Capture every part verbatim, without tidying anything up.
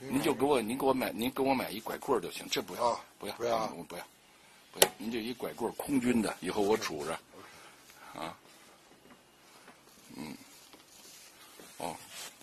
您就给我，您给我买，您给我买一拐棍就行，这不要，不要， 不要， 我不要，不要，您就一拐棍空军的，以后我杵着，啊，嗯，哦，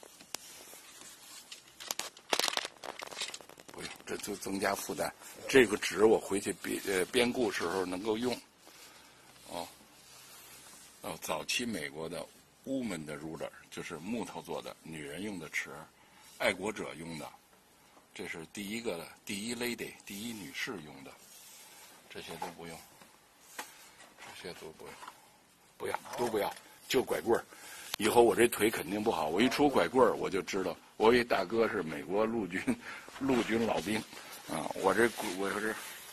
不用，这就增加负担。这个纸我回去编呃编故时候能够用。哦，哦，早期美国的 woman 的 ruler 就是木头做的，女人用的尺，爱国者用的，这是第一个第一 lady 第一女士用的，这些都不用，这些都不用，不要都不要，就拐棍儿。以后我这腿肯定不好，我一出拐棍儿我就知道，我一大哥是美国陆军陆军老兵，啊，我这我这。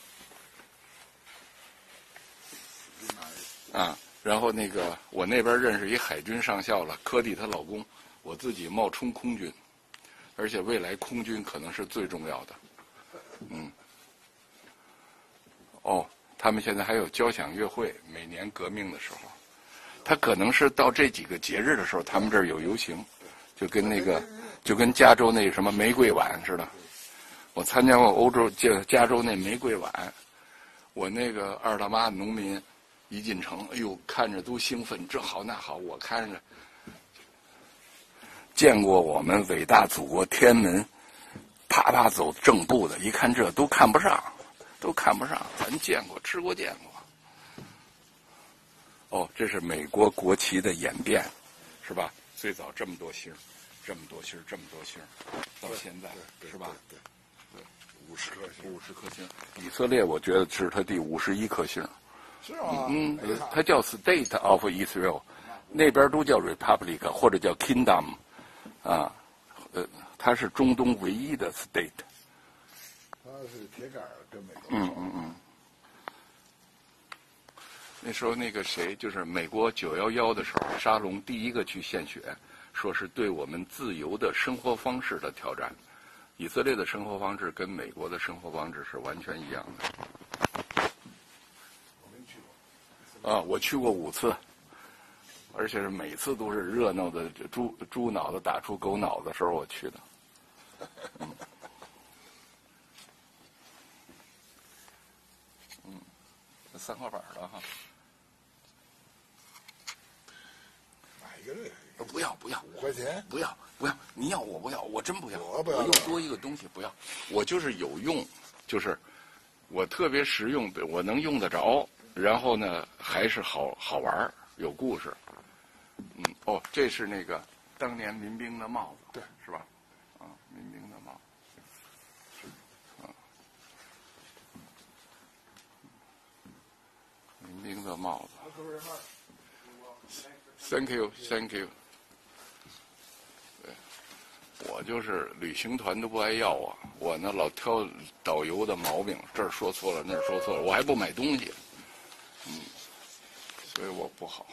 啊，然后那个我那边认识一海军上校了，科蒂她老公，我自己冒充空军，而且未来空军可能是最重要的，嗯，哦，他们现在还有交响乐会，每年革命的时候，他可能是到这几个节日的时候，他们这儿有游行，就跟那个就跟加州那什么玫瑰晚似的，我参加过欧洲加加州那玫瑰晚，我那个二大妈农民。一进城，哎呦，看着都兴奋，这好那好。我看着见过我们伟大祖国天安门，啪啪走正步的，一看这都看不上，都看不上。咱见过，吃过见过。哦，这是美国国旗的演变，是吧？最早这么多星，这么多星，这么多星，到现在是吧？ 对对，五十颗星， 五十颗星。以色列，我觉得是它第五十一颗星。 是吗？ 嗯，它叫 State of Israel， 那边都叫 Republic 或者叫 Kingdom， 啊，呃，它是中东唯一的 State。 它是铁杆跟美国。 嗯嗯嗯。那时候那个谁，就是美国九幺幺的时候，沙龙第一个去献血，说是对我们自由的生活方式的挑战。以色列的生活方式跟美国的生活方式是完全一样的。啊，我去过五次，而且是每次都是热闹的猪猪脑子打出狗脑子的时候我去的。嗯，嗯，这三块板了哈。 买一个这个？ 不要不要， 五块钱？ 不要不要，你要我不要，我真不要， 我不要， 我又多一个东西不要，我就是有用，就是我特别实用，我能用得着。然后呢，还是好好玩有故事。嗯，哦，这是那个当年民兵的帽子， 对， 是吧？啊，民兵的帽子，啊，民兵的帽子。Thank you, thank you。对，我就是旅行团都不爱要啊，我呢老挑导游的毛病，这儿说错了，那儿说错了，我还不买东西。嗯，所以我不好。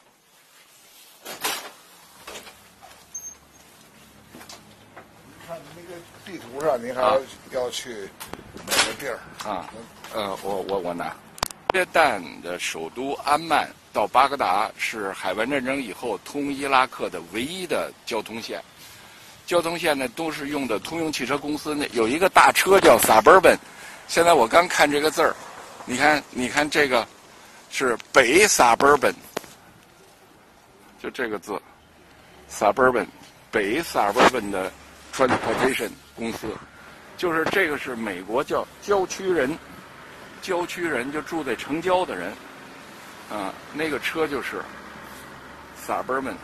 看那个地图上，您还要、啊、要去哪个地儿？ 啊，呃，我我我拿。约旦的首都安曼到巴格达是海湾战争以后通伊拉克的唯一的交通线。交通线呢都是用的通用汽车公司那有一个大车叫 Suburban， 现在我刚看这个字儿，你看你看这个。是北 Suburban， 就这个字 ，Suburban， 北 Suburban 的 Transportation 公司，就是这个是美国叫郊区人，郊区人就住在城郊的人，啊，那个车就是 Suburban。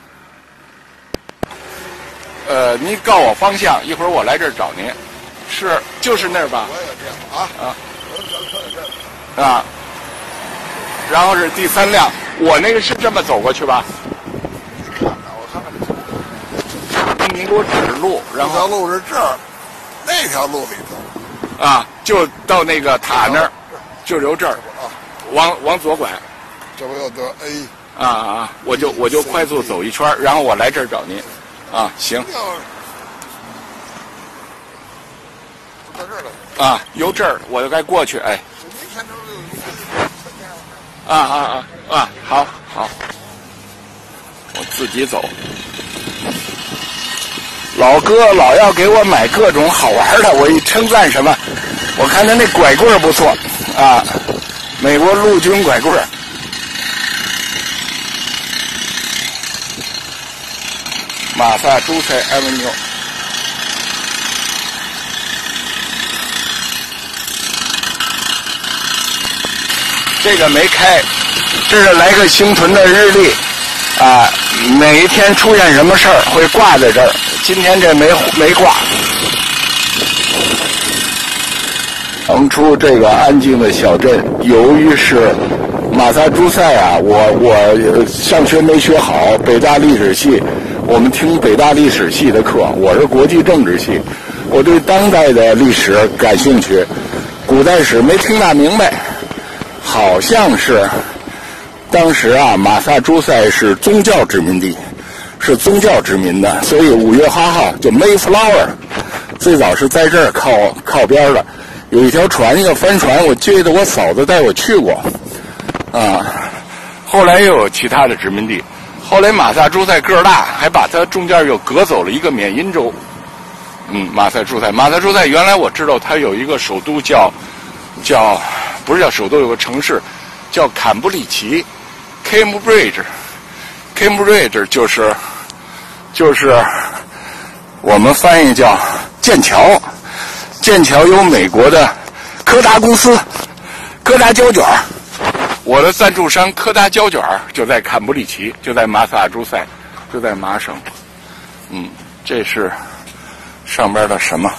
呃，您告我方向，一会儿我来这儿找您，是就是那儿吧？ 我有电话啊啊啊。然后是第三辆，我那个是这么走过去吧？ 你看看，我看看你。您给我指路，然后。 这条路是这儿，那条路里头。 啊，就到那个塔那儿，就由这儿， 啊， 往往左拐。 这不又得 A。 啊啊！我就我就快速走一圈，然后我来这儿找您。啊，行。 到这儿了。 啊，由这儿我就该过去，哎。啊啊啊啊！好，好，我自己走。 老哥老要给我买各种好玩的，我一称赞什么？我看他那拐棍不错啊，美国陆军拐棍。马萨诸塞 Avenue。这个没开，这是莱克星屯的日历啊，每一天出现什么事儿会挂在这儿。今天这没没挂。腾出这个安静的小镇，由于是马萨诸塞啊，我我上学没学好，北大历史系，我们听北大历史系的课，我是国际政治系，我对当代的历史感兴趣，古代史没听大明白。好像是当时啊，马萨诸塞是宗教殖民地，是宗教殖民的，所以五月花号就 Mayflower， 最早是在这儿靠靠边的。有一条船，一个帆船，我记得我嫂子带我去过，啊，后来又有其他的殖民地。后来马萨诸塞个儿大，还把它中间又隔走了一个缅因州。嗯，马萨诸塞，马萨诸塞原来我知道它有一个首都叫叫。不是叫首都，有个城市叫坎布里奇 ，Cambridge，Cambridge 就是就是我们翻译叫剑桥，剑桥有美国的柯达公司，柯达胶卷，我的赞助商柯达胶卷就在坎布里奇，就在马萨诸塞，就在麻省。嗯，这是上边的什么？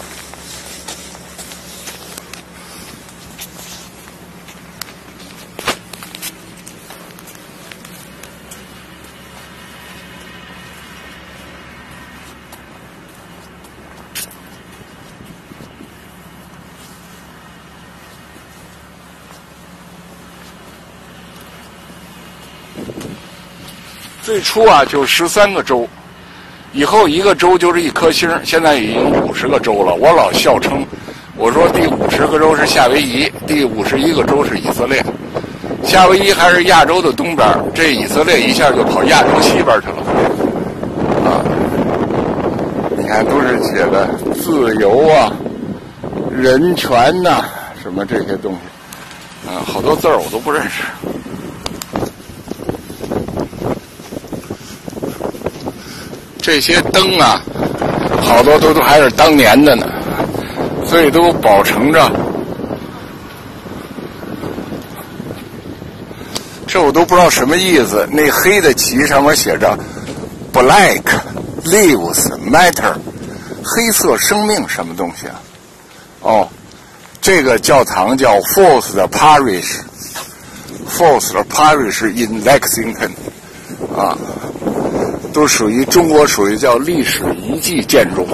最初啊，就十三个州，以后一个州就是一颗星，现在已经五十个州了。我老笑称，我说第五十个州是夏威夷，第五十一个州是以色列。夏威夷还是亚洲的东边，这以色列一下就跑亚洲西边去了。啊，你看都是写的自由啊、人权呐、啊，什么这些东西，啊，好多字儿我都不认识。这些灯啊，好多都都还是当年的呢，所以都保存着。这我都不知道什么意思。那黑的旗上面写着 "Black Lives Matter"， 黑色生命什么东西啊？哦，这个教堂叫 Fourth Parish，Fourth Parish in Lexington， 啊。都属于中国，属于叫历史遗迹建筑。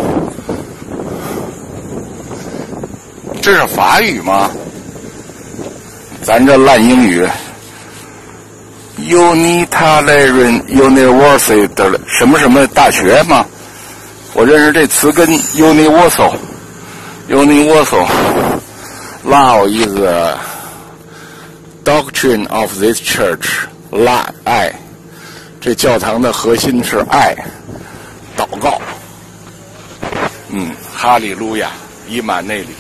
这是法语吗？咱这烂英语。Unitarian University 的什么什么大学吗？我认识这词根 universal。universal Love is the doctrine of this church. Love 爱。这教堂的核心是爱，祷告。嗯，哈利路亚，以马内利。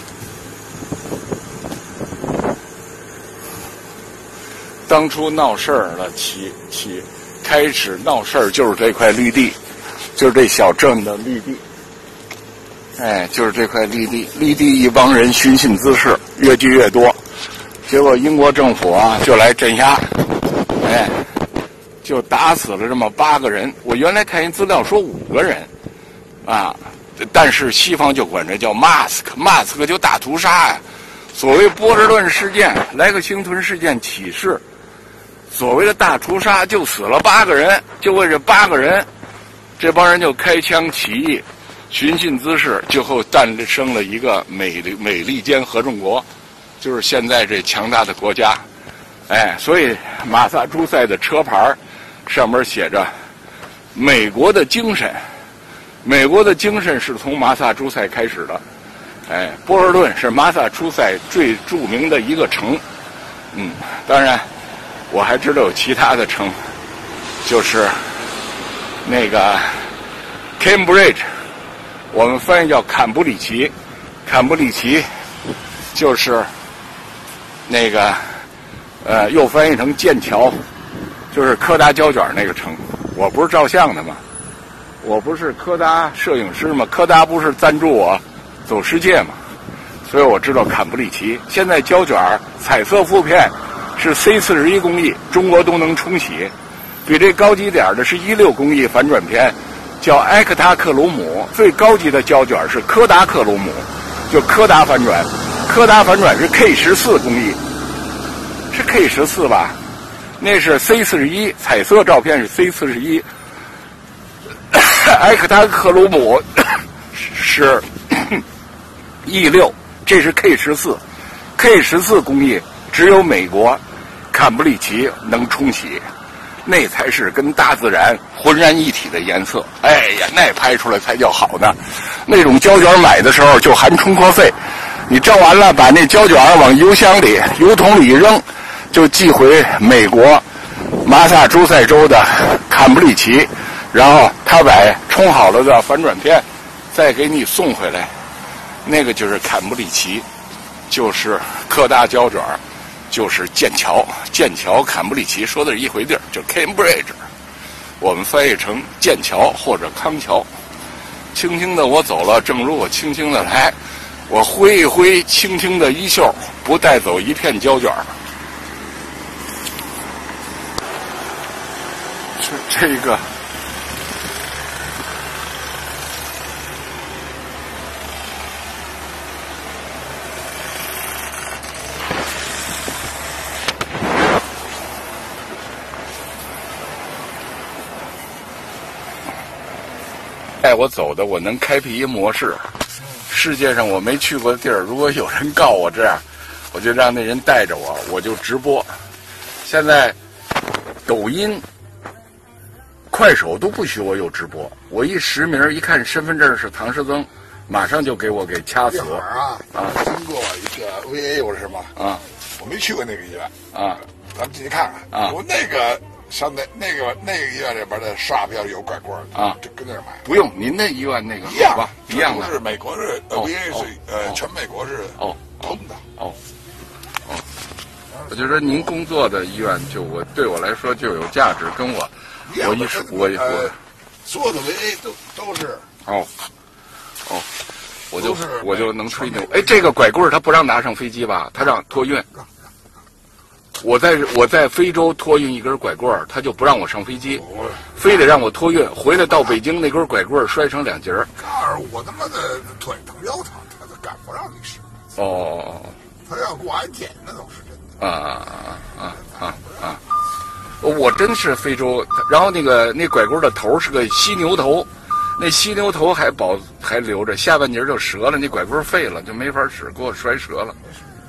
当初闹事儿了，起起开始闹事儿就是这块绿地，就是这小镇的绿地。哎，就是这块绿地，绿地一帮人寻衅滋事，越聚越多，结果英国政府啊就来镇压，哎。就打死了这么八个人，我原来看一资料说五个人，啊，但是西方就管这叫 mask，mask 就大屠杀呀。所谓波士顿事件、莱克星屯事件启示，所谓的大屠杀就死了八个人，就为这八个人，这帮人就开枪起义，寻衅滋事，最后诞生了一个美美利坚合众国，就是现在这强大的国家。哎，所以马萨诸塞的车牌上面写着美国的精神，美国的精神是从马萨诸塞开始的。哎，波士顿是马萨诸塞最著名的一个城。嗯，当然我还知道有其他的城，就是那个 Cambridge 我们翻译叫坎布里奇，坎布里奇就是那个呃，又翻译成剑桥，就是柯达胶卷那个城。我不是照相的吗？我不是柯达摄影师吗？柯达不是赞助我走世界吗？所以我知道坎布里奇。现在胶卷彩色负片是 C 四十一工艺，中国都能冲洗。比这高级点的是一六工艺反转片，叫埃克塔克鲁姆。最高级的胶卷是柯达克鲁姆，就柯达反转。柯达反转是 K 十四工艺，是 K 十四吧？那是 C 四十一，彩色照片是 C 四十一。埃克塔克鲁姆是 E 六，这是 K 十四。K 十四工艺只有美国坎布里奇能冲洗。那才是跟大自然浑然一体的颜色。哎呀，那拍出来才叫好呢。那种胶卷买的时候就含冲壳费，你照完了把那胶卷往邮箱里、邮筒里一扔，就寄回美国马萨诸塞州的坎布里奇，然后他把冲好了的反转片再给你送回来。那个就是坎布里奇，就是柯达胶卷。就是剑桥，剑桥坎布里奇说的是一回地儿，就 Cambridge， 我们翻译成剑桥或者康桥。轻轻的我走了，正如我轻轻的来，我挥一挥轻轻的衣袖，不带走一片胶卷。这这个。带我走的，我能开辟一模式。世界上我没去过的地儿，如果有人告我这样，我就让那人带着我，我就直播。现在抖音、快手都不许我有直播，我一实名一看身份证是唐诗曾，马上就给我给掐死。 一会儿啊啊，经过一个 V A 不是吗？ 啊， 我没去过那个医院啊， 咱们进去看看啊。我那个。像那那个那个医院里边的刷票有拐棍啊，就跟那儿买。 不用，您的医院那个一样吧，一样的。 是美国是 V A 是呃全美国是哦通的哦哦。我就说您工作的医院，就我对我来说就有价值，跟我我一说我我所有的 V A 都都是哦哦，我就我就能吹牛。哎，这个拐棍他不让拿上飞机吧？他让托运。我在我在非洲托运一根拐棍儿，他就不让我上飞机，非得让我托运回来到北京，那根拐棍儿摔成两截儿。 告诉我他妈的腿疼腰疼，他都敢不让你使。 哦， 他要给我安检，那都是真的。 啊啊啊啊啊！我真是非洲，然后那个那拐棍的头是个犀牛头，那犀牛头还保还留着，下半截就折了，那拐棍废了，就没法使，给我摔折了。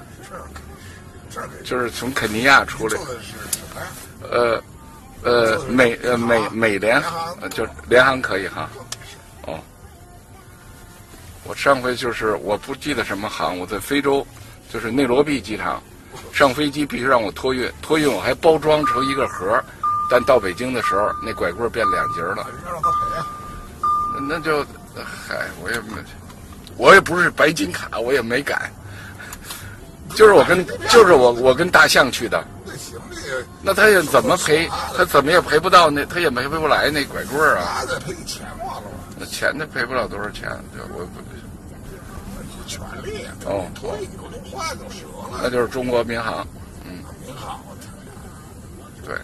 就是从肯尼亚出来，呃，呃，美呃美美联，呃，就联航可以哈，哦，我上回就是我不记得什么航，我在非洲，就是内罗毕机场，上飞机必须让我托运，托运我还包装成一个盒，但到北京的时候那拐棍变两截了，那就，嗨，我也没，我也不是白金卡，我也没敢。就是我跟就是我我跟大象去的，那他也怎么赔？他怎么也赔不到那，他也赔不来那拐棍儿啊。 他得赔钱完了。 那钱他赔不了多少钱，就我不。 权利啊！ 哦， 托运都坏都折了。 那就是中国民航，嗯。 民航， 对。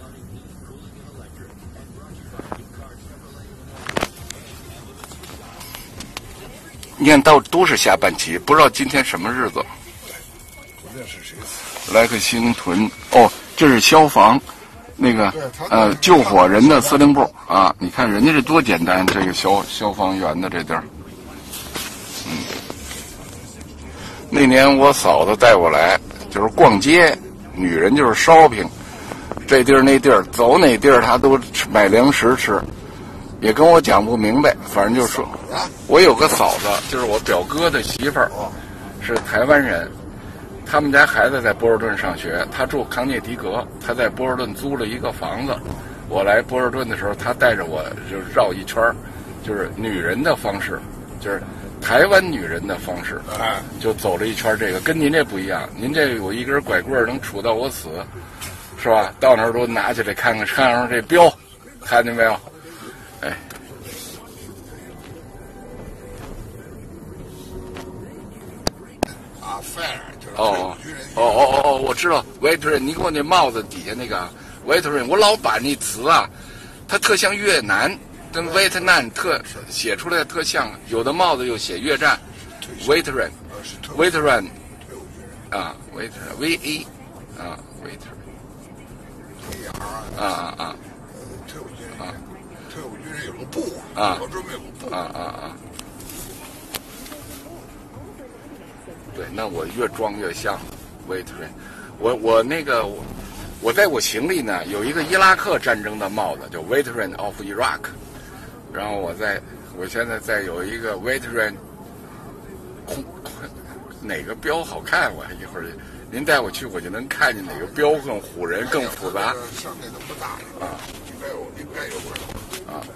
你看到都是下半旗，不知道今天什么日子。莱克星屯哦，这是消防，那个呃救火人的司令部啊！你看人家这多简单，这个消消防员的这地儿。嗯，那年我嫂子带我来，就是逛街，女人就是 shopping， 这地儿那地儿，走哪地儿她都买粮食吃，也跟我讲不明白，反正就说，我有个嫂子，就是我表哥的媳妇儿，是台湾人。他们家孩子在波士顿上学，他住康涅狄格，他在波士顿租了一个房子。我来波士顿的时候，他带着我就绕一圈，就是女人的方式， 就是台湾女人的方式，就走了一圈这个，跟您这不一样。您这有一根拐棍能杵到我死，是吧？到那儿都拿起来看看，看上这标，看见没有？哎。 啊 ，fair 就是哦哦哦哦，我知道 ，waiter， 你给我那帽子底下那个 waiter， 我老把那词啊，它特像越南。跟 Vietnam 特写出来的特像，有的帽子又写越战 ，veteran，veteran 啊 ，veteran V A 啊 ，veteran 啊啊啊， 退伍军人啊，退伍军人有个部啊， 我专门有个部啊啊啊，对，那我越装越像 veteran， 我我那个我我在我行李呢有一个伊拉克战争的帽子，叫 Veteran of Iraq。然后我在，我现在再有一个 veteran， 哪个标好看？我一会儿您带我去，我就能看见哪个标更唬人、更复杂。 上面那么大啊， 应该有，应该有啊。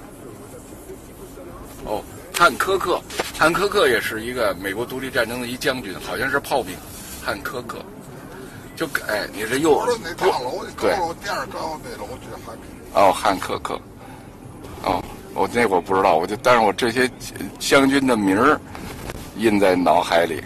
哦，汉科克，汉科克也是一个美国独立战争的一将军，好像是炮兵。汉科克，就哎，你这又那大楼， 对， 第二高那楼就是汉科克。 哦，汉科克，哦。我那我不知道，我就但是我这些将军的名儿印在脑海里。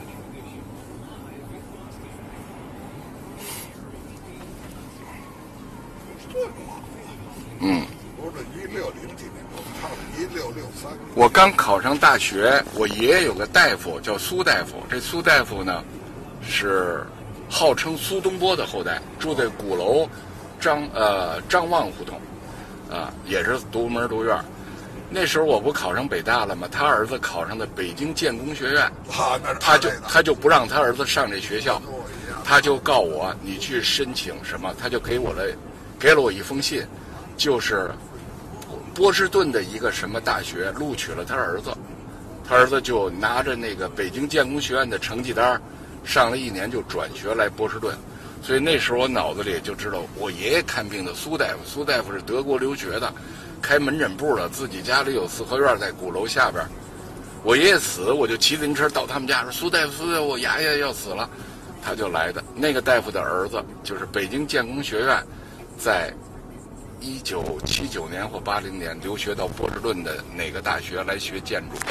嗯。 我这一六零几年，他们一六六三。 我刚考上大学，我爷爷有个大夫叫苏大夫，这苏大夫呢是号称苏东坡的后代，住在鼓楼张呃张望胡同。啊，也是独门独院。那时候我不考上北大了吗？他儿子考上的北京建工学院， 啊、 他就他就不让他儿子上这学校，他就告我你去申请什么，他就给我了，给了我一封信，就是波士顿的一个什么大学录取了他儿子，他儿子就拿着那个北京建工学院的成绩单，上了一年就转学来波士顿。所以那时候我脑子里就知道，我爷爷看病的苏大夫，苏大夫是德国留学的，开门诊部的，自己家里有四合院在鼓楼下边。我爷爷死，我就骑自行车到他们家说：“苏大夫，苏大夫，我爷爷要死了。”他就来的。那个大夫的儿子就是北京建工学院，在一九七九年或八零年留学到波士顿的哪个大学来学建筑。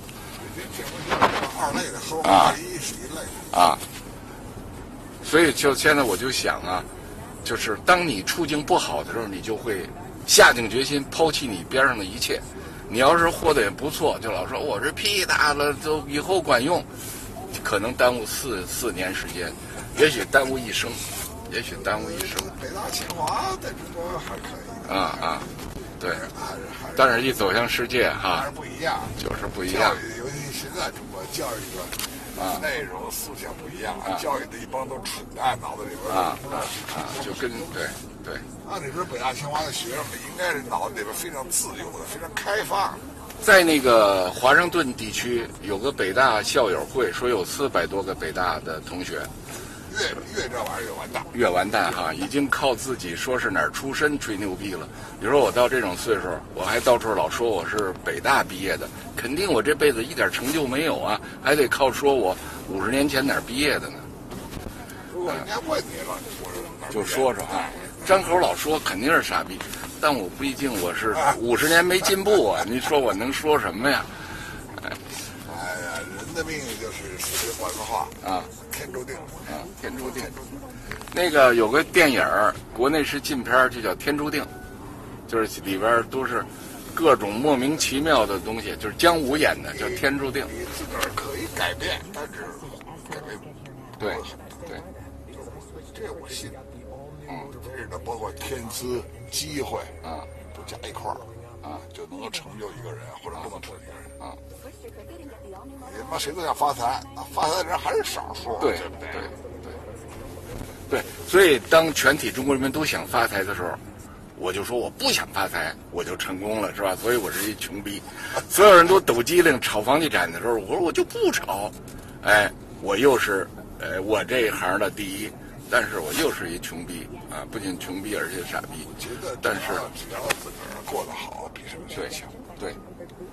二类的和二一是一类的啊。所以就现在我就想啊，就是当你处境不好的时候，你就会下定决心抛弃你边上的一切。你要是活得也不错，就老说我这屁大了，就以后管用，可能耽误四四年时间，也许耽误一生，也许耽误一生。 北大清华在中国还可以。 啊啊，对。但是一走向世界哈， 还是不一样， 就是不一样。 尤其现在中国教育的。啊，内容思想不一样啊！教育的一帮都蠢蛋，脑子里边啊啊啊，就跟对对。 按理说，北大清华的学生们应该是脑子里边非常自由的，非常开放。 在那个华盛顿地区有个北大校友会，说有四百多个北大的同学。 越越这玩意儿越完蛋， 越完蛋哈！已经靠自己说是哪儿出身吹牛逼了。比如说我到这种岁数，我还到处老说我是北大毕业的，肯定我这辈子一点成就没有啊，还得靠说我五十年前哪儿毕业的呢。 如果人家问你了，我就说说啊，张口老说肯定是傻逼，但我毕竟我是五十年没进步啊，你说我能说什么呀？ 哎呀，人的命运就是死里换个话啊。 天注定啊，天注定。那个有个电影国内是禁片，就叫《天注定》，就是里边都是各种莫名其妙的东西，就是姜武演的，叫《天注定》。 你自个儿可以改变，但是改变对对， 这我信。嗯，这个包括天资、机会啊， 都加一块儿啊，就能够成就一个人，或者不能成就一个人啊。你他妈谁都想发财，发财的人还是少数， 对对不对？ 对对对，所以当全体中国人民都想发财的时候，我就说我不想发财，我就成功了，是吧？所以我是一穷逼。所有人都抖机灵炒房地产的时候，我说我就不炒，哎，我又是呃我这一行的第一，但是我又是一穷逼啊！不仅穷逼，而且傻逼。 觉得， 但是只要自个儿过得好，比什么都强。 对。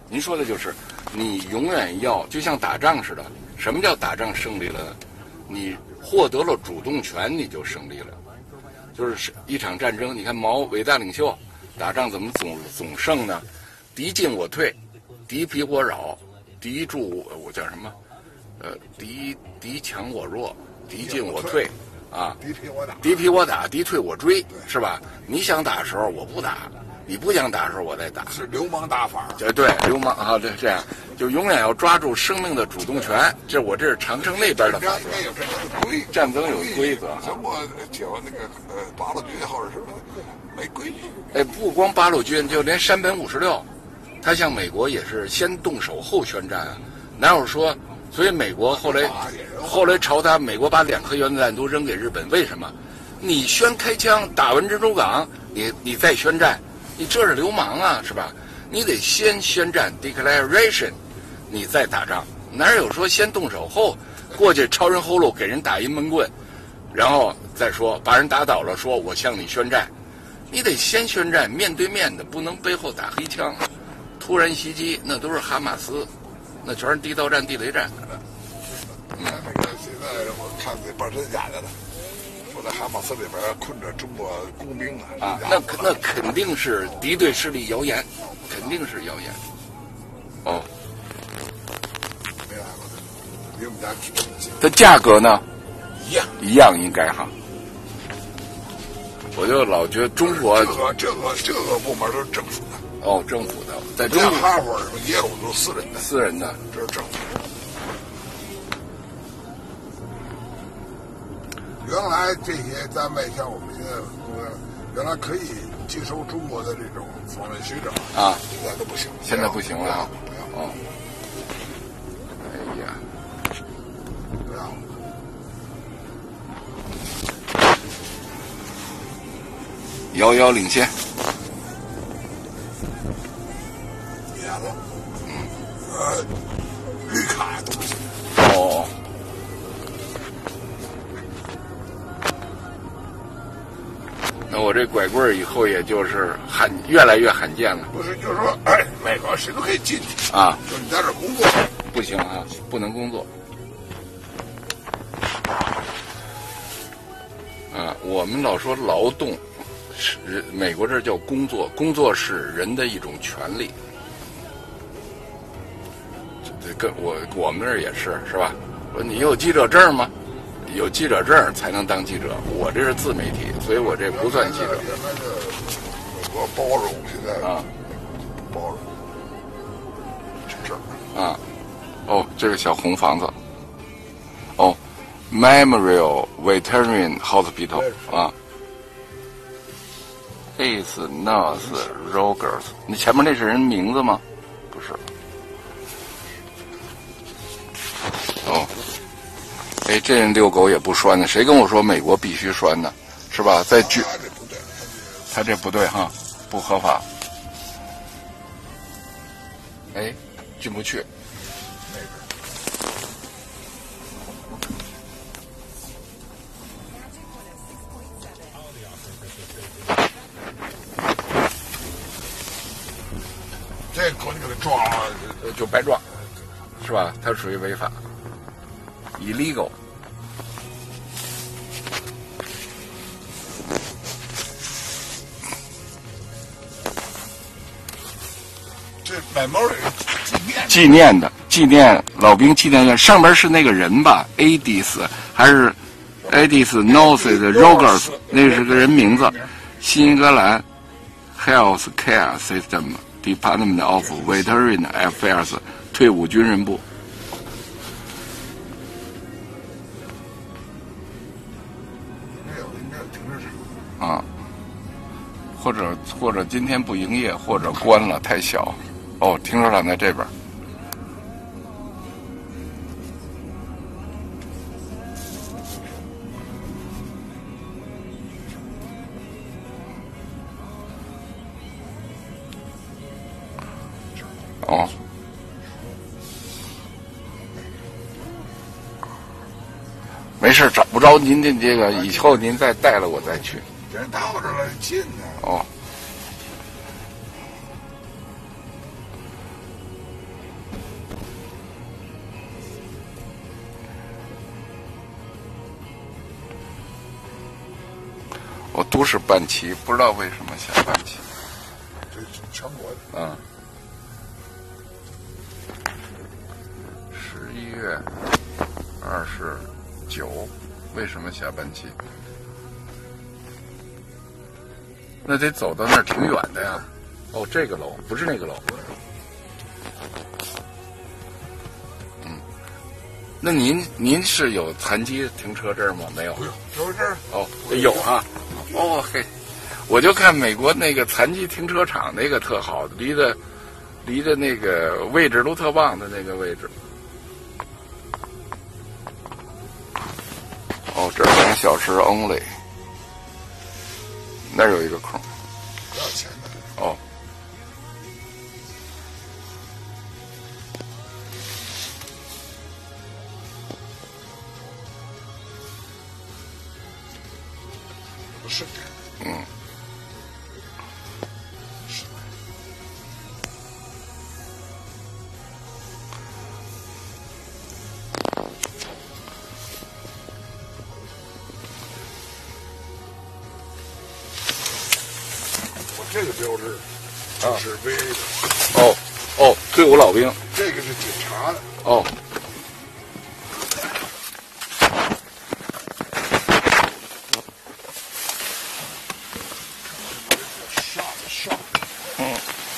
您说的就是，你永远要就像打仗似的。什么叫打仗胜利了？你获得了主动权，你就胜利了。就是一场战争，你看毛伟大领袖，打仗怎么总总胜呢？敌进我退，敌疲我扰，敌助我我叫什么？呃，敌敌强我弱，敌进我退，啊， 敌疲我打， 敌疲我打，敌退我追，是吧？你想打的时候我不打，你不想打的时候我再打， 是流氓打法。 对对，流氓啊，对，这样就永远要抓住生命的主动权。这我这是长城那边的法则， 有规战争有规则。 中国解放那个呃八路军或者是没规矩。 哎，不光八路军，就连山本五十六，他向美国也是先动手后宣战啊，哪有说？所以美国后来后来朝他，美国把两颗原子弹都扔给日本，为什么？你先开枪打完珍珠港，你你再宣战，你这是流氓啊，是吧？你得先宣战 declaration， 你再打仗，哪有说先动手后过去抄人后路给人打一闷棍，然后再说把人打倒了，说我向你宣战，你得先宣战，面对面的，不能背后打黑枪，突然袭击那都是哈马斯。那全是地道战、地雷战。 嗯，那个现在我看这半真假的了，说在哈马斯里边困着中国工兵呢。 啊，那那肯定是敌对势力谣言，肯定是谣言。哦， 没来过，离我们家挺近。 它价格呢？ 一样， 一样应该哈。我就老觉得中国这个这个这个部门都是政府的。 哦，政府的，在中国哈佛什么耶鲁都是私人的， 私人的， 这是政府。原来这些单位像我们现在原来可以接收中国的这种访问学者啊， 现在都不行， 现在不行了啊。哦，哎呀， 这样。 遥遥领先。 呃，绿卡都不行。 哦。那我这拐棍儿以后也就是罕越来越罕见了。 不是，就是说，哎，美国谁都可以进去啊， 就你在这儿工作不行啊，不能工作。啊，我们老说劳动是美国这儿叫工作，工作是人的一种权利。这跟我我们这儿也是是吧？说你有记者证吗？有记者证才能当记者。我这是自媒体，所以我这不算记者。 原来的美国包容，现在啊， 包容这儿啊，哦，这个小红房子，哦 ，Memorial Veteran Hospital 啊 ，East North Rogers， 你前面那是人名字吗？不是。哦，哎，这人遛狗也不拴呢，谁跟我说美国必须拴呢？是吧？在剧， 他这不对， 他这不对哈，不合法。哎，进不去。 这狗你给他撞了， 就白撞，是吧？它属于违法 ，illegal。 这买猫人纪念纪念的，纪念老兵纪念院，上面是那个人吧 ，Adis 还是 Adis North 的 Rogers， 那是个人名字，新英格兰 Health Care System Department of Veteran Affairs 退伍军人部。啊，或者或者今天不营业，或者关了，太小。哦，停车场在这边。哦，没事，找不着您的这个，以后您再带了我再去。 人到这了，近呢。 哦。 都是半旗，不知道为什么下半旗。 这是全国的。 嗯。十一月二十九，为什么下半旗？那得走到那儿挺远的呀。哦，这个楼不是那个楼。嗯。那您您是有残疾停车证吗？没有。 有这儿。 哦，有啊。哦嘿，我就看美国那个残疾停车场那个特好，离的离的那个位置都特棒的那个位置。哦，这两个小时 only， 那儿有一个空。 不要钱的。 哦。 不是的。 嗯。 是。我这个标志，这是 V A 的。 哦哦，退伍老兵。 这个是警察的。 哦。嗯。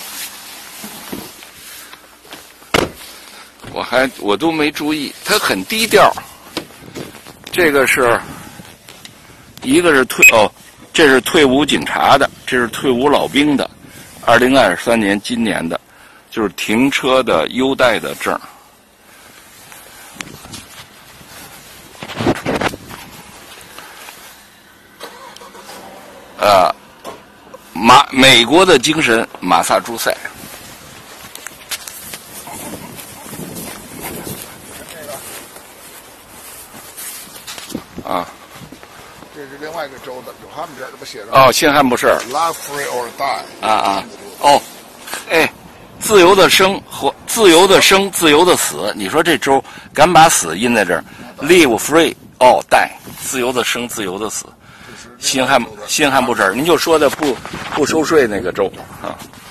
我还我都没注意，他很低调。这个是，一个是退哦，这是退伍警察的，这是退伍老兵的，二零二三年今年的，就是停车的优待的证。呃，马美国的精神，马萨诸塞。啊， 这是另外一个州的，纽汉姆这儿不写着哦，新罕布什尔 ，Live free or die。 啊啊，哦，哎，自由的生和自由的生，自由的死。你说这州敢把死印在这儿 ，Live free or die， 自由的生，自由的死。新罕新罕布什尔，您就说的不不收税那个州啊。